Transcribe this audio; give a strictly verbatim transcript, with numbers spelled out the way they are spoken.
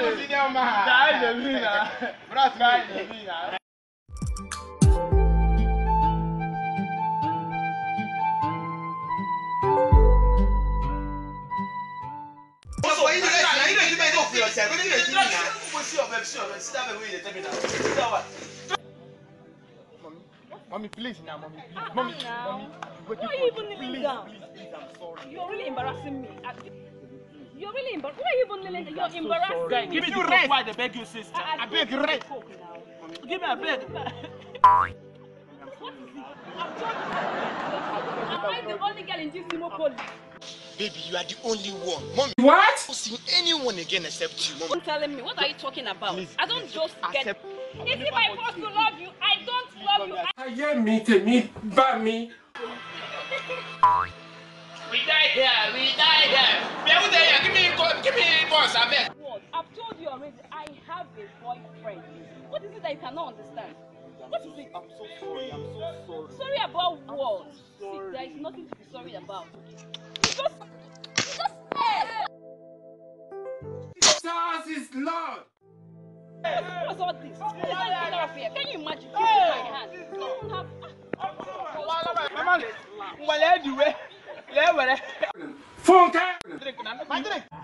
senior man. Guy the winner. Bros, Guy the winner. So you don't you don't even go for yourself. You don't even go see your baby, see your baby. See that baby wey dey tell me now. See that one. Mommy, please now, mommy, please. Mommy, mommy. Why are you even kneeling down? Please, please, I'm sorry. You're really embarrassing me. You're really embarrassing. Why are you even kneeling down? You're embarrassing Guy, me. give me the rest. Why they beg you, sister? I, I beg rest. Give me a bed. What is it? I'm talking. Am I the only girl in this Simopolis? Baby, you are the only one. Mommy, What? I don't see anyone again except you, mommy. Don't telling me. What are you talking about? Please, I don't please, just get. accept. Is it my fault to love you? I don't love you. I... Aye me te me ba me. We die here. We die here. We are there. Give me, give me, boss. I beg. What? I've told you already. I have a boyfriend. What is it that you cannot understand? What is it? I'm so sorry. I'm so sorry. Sorry about what? See, there is nothing to be sorry about. You just, you just said. Jesus is Lord. What's all this? What is going on here? Can you imagine? This is my hand. I don't have. Mama, wale diwe. Le wale. Funke. Drink, man. Drink.